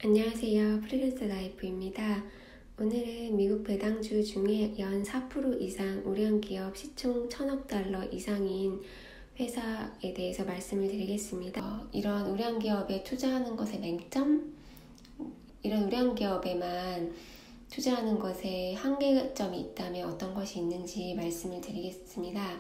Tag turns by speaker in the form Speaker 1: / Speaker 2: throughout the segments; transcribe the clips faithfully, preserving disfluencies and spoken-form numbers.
Speaker 1: 안녕하세요. 프리랜서 라이프입니다. 오늘은 미국 배당주 중에 연 사 퍼센트 이상 우량 기업 시총 천억 달러 이상인 회사에 대해서 말씀을 드리겠습니다. 어, 이런 우량 기업에 투자하는 것의 맹점? 이런 우량 기업에만 투자하는 것에 한계점이 있다면 어떤 것이 있는지 말씀을 드리겠습니다.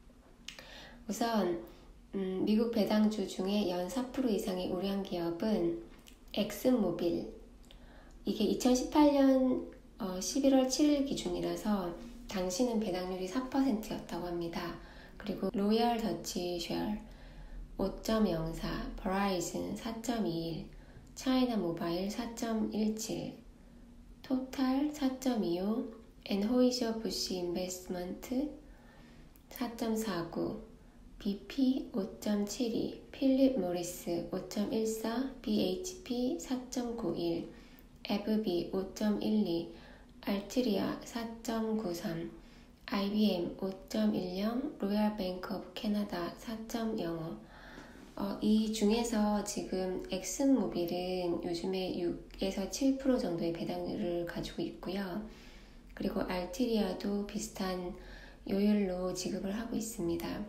Speaker 1: 우선 음, 미국 배당주 중에 연 사 퍼센트 이상의 우량 기업은 엑슨모빌, 이게 이천십팔 년 어, 십일월 칠일 기준이라서 당시는 배당률이 사 퍼센트였다고 합니다. 그리고 로열 더치 쉘 오 점 영사, 버라이즌 사 점 이일, 차이나 모바일 사 점 일칠, 토탈 사 점 이오, 앤호이저 부시 인베스트먼트 사 점 사구, 비피 오 점 칠이, 필립 모리스 오 점 일사, 비에이치피 사 점 구일, 에브비 오 점 일이, 알트리아 사 점 구삼, 아이비엠 오 점 일영, 로얄 뱅크 오브 캐나다 사 점 영오. 어, 이 중에서 지금 엑슨모빌은 요즘에 육에서 칠 퍼센트 정도의 배당률을 가지고 있고요. 그리고 알트리아도 비슷한 요율로 지급을 하고 있습니다.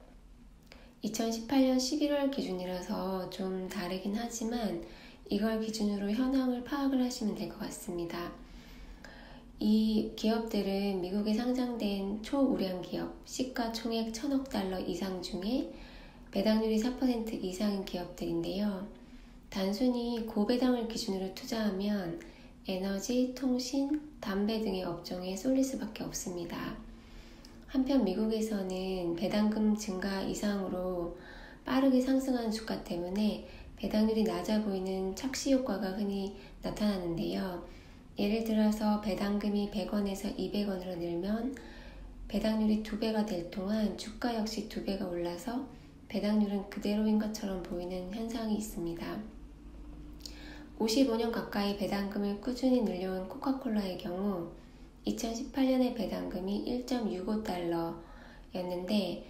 Speaker 1: 이천십팔 년 십일월 기준이라서 좀 다르긴 하지만 이걸 기준으로 현황을 파악을 하시면 될 것 같습니다. 이 기업들은 미국에 상장된 초우량 기업, 시가총액 천억 달러 이상 중에 배당률이 사 퍼센트 이상인 기업들인데요. 단순히 고배당을 기준으로 투자하면 에너지, 통신, 담배 등의 업종에 쏠릴 수밖에 없습니다. 한편 미국에서는 배당금 증가 이상으로 빠르게 상승하는 주가 때문에 배당률이 낮아 보이는 착시 효과가 흔히 나타나는데요. 예를 들어서 배당금이 백 원에서 이백 원으로 늘면 배당률이 두 배가 될 동안 주가 역시 두 배가 올라서 배당률은 그대로인 것처럼 보이는 현상이 있습니다. 오십오 년 가까이 배당금을 꾸준히 늘려온 코카콜라의 경우 이천십팔 년에 배당금이 일 점 육오 달러였는데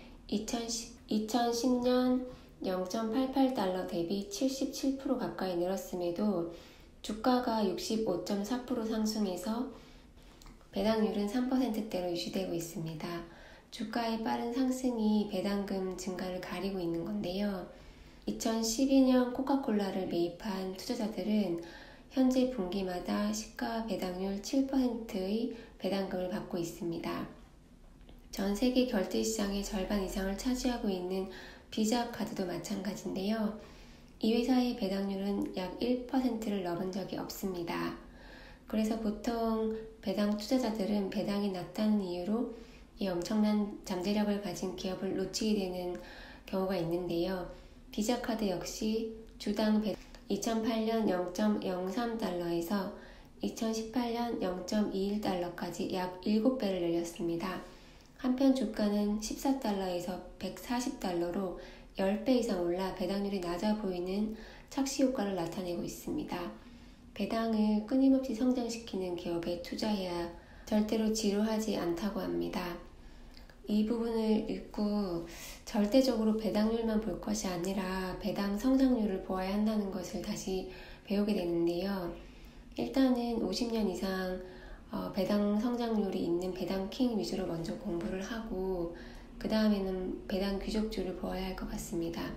Speaker 1: 이천십 년 영 점 팔팔 달러 대비 칠십칠 퍼센트 가까이 늘었음에도 주가가 육십오 점 사 퍼센트 상승해서 배당률은 삼 퍼센트대로 유지되고 있습니다. 주가의 빠른 상승이 배당금 증가를 가리고 있는 건데요. 이천십이 년 코카콜라를 매입한 투자자들은 현재 분기마다 시가 배당률 칠 퍼센트의 배당금을 받고 있습니다. 전 세계 결제 시장의 절반 이상을 차지하고 있는 비자 카드도 마찬가지인데요. 이 회사의 배당률은 약 일 퍼센트를 넘은 적이 없습니다. 그래서 보통 배당 투자자들은 배당이 낮다는 이유로 이 엄청난 잠재력을 가진 기업을 놓치게 되는 경우가 있는데요. 비자 카드 역시 주당 배당 이천팔 년 영 점 영삼 달러에서 이천십팔 년 영 점 이일 달러까지 약 일곱 배를 늘렸습니다. 한편 주가는 십사 달러에서 백사십 달러로 십 배 이상 올라 배당률이 낮아 보이는 착시 효과를 나타내고 있습니다. 배당을 끊임없이 성장시키는 기업에 투자해야 절대로 지루하지 않다고 합니다. 이 부분을 읽고 절대적으로 배당률만 볼 것이 아니라 배당 성장률을 보아야 한다는 것을 다시 배우게 되는데요. 일단은 오십 년 이상 어, 배당 성장률이 있는 배당킹 위주로 먼저 공부를 하고 그 다음에는 배당 귀족주를 보아야 할 것 같습니다.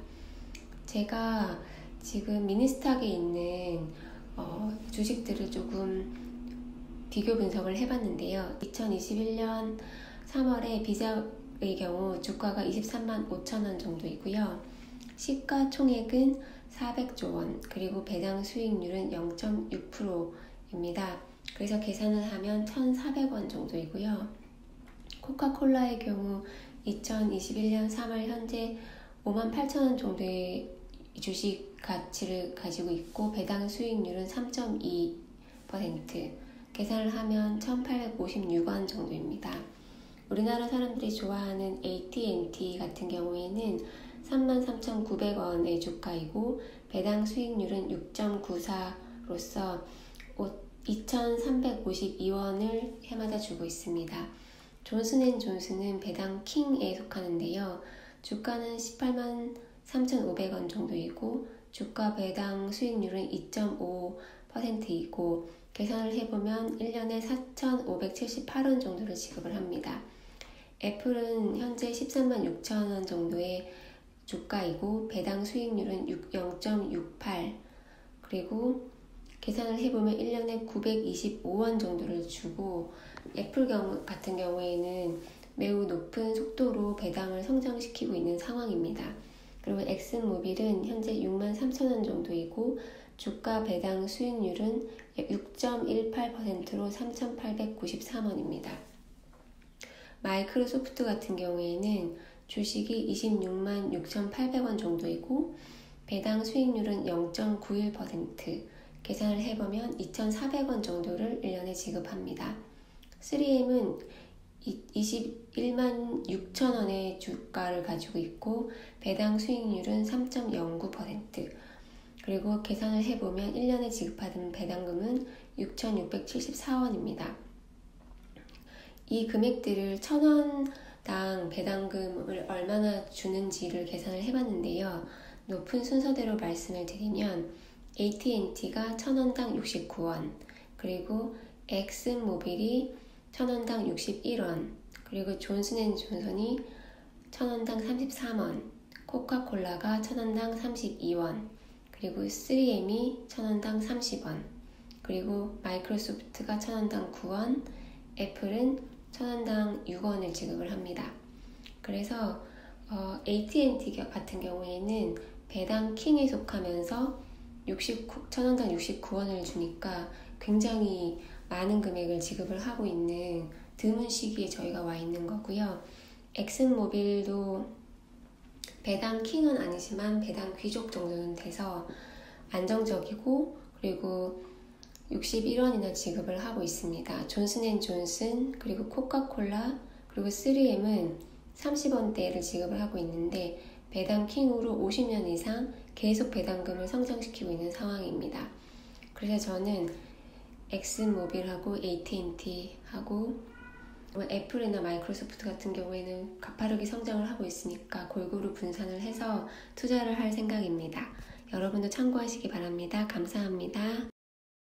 Speaker 1: 제가 지금 미니스탁에 있는 어, 주식들을 조금 비교 분석을 해봤는데요. 이천이십일 년 삼월에 비자의 경우 주가가 이십삼만 오천 원 정도이고요. 시가총액은 사백조 원, 그리고 배당 수익률은 영 점 육 퍼센트입니다. 그래서 계산을 하면 천사백 원 정도이고요. 코카콜라의 경우 이천이십일 년 삼월 현재 오만 팔천 원 정도의 주식 가치를 가지고 있고 배당 수익률은 삼 점 이 퍼센트, 계산을 하면 천팔백오십육 원 정도입니다. 우리나라 사람들이 좋아하는 에이티앤티 같은 경우에는 삼만 삼천구백 원의 주가이고 배당 수익률은 육 점 구사로서 이천삼백오십이 원을 해마다 주고 있습니다. 존슨앤존슨은 배당 킹에 속하는데요. 주가는 십팔만 삼천오백 원 정도이고 주가 배당 수익률은 이 점 오 퍼센트이고 계산을 해보면 일 년에 사천오백칠십팔 원 정도를 지급을 합니다. 애플은 현재 십삼만 육천 원 정도의 주가이고 배당 수익률은 영 점 육팔, 그리고 계산을 해보면 일 년에 구백이십오 원 정도를 주고 애플 경우 같은 경우에는 매우 높은 속도로 배당을 성장시키고 있는 상황입니다. 그리고 엑슨모빌은 현재 육만 삼천 원 정도이고 주가 배당 수익률은 육 점 일팔 퍼센트로 삼천팔백구십삼 원입니다. 마이크로소프트 같은 경우에는 주식이 이십육만 육천팔백 원 정도이고 배당 수익률은 영 점 구일 퍼센트, 계산을 해보면 이천사백 원 정도를 일 년에 지급합니다. 쓰리엠은 이십일만 육천 원의 주가를 가지고 있고 배당 수익률은 삼 점 영구 퍼센트, 그리고 계산을 해보면 일 년에 지급하는 배당금은 육천육백칠십사 원입니다. 이 금액들을 천 원당 배당금을 얼마나 주는지를 계산을 해봤는데요. 높은 순서대로 말씀을 드리면 에이티앤티가 천 원당 육십구 원, 그리고 엑슨모빌이 천 원당 육십일 원, 그리고 존슨앤존슨이 천 원당 삼십삼 원, 코카콜라가 천 원당 삼십이 원, 그리고 쓰리엠이 천 원당 삼십 원, 그리고 마이크로소프트가 천 원당 구 원, 애플은 천 원당 육 원을 지급을 합니다. 그래서 어, 에이티앤티 같은 경우에는 배당 킹에 속하면서 천 원당 육십구 원을 주니까 굉장히 많은 금액을 지급을 하고 있는 드문 시기에 저희가 와 있는 거고요. 엑슨모빌도 배당 킹은 아니지만 배당 귀족 정도는 돼서 안정적이고 그리고 육십일 원이나 지급을 하고 있습니다. 존슨앤존슨, 그리고 코카콜라, 그리고 쓰리엠은 삼십 원대를 지급을 하고 있는데 배당 킹으로 오십 년 이상 계속 배당금을 성장시키고 있는 상황입니다. 그래서 저는 엑슨모빌하고 에이티앤티하고 애플이나 마이크로소프트 같은 경우에는 가파르게 성장을 하고 있으니까 골고루 분산을 해서 투자를 할 생각입니다. 여러분도 참고하시기 바랍니다. 감사합니다.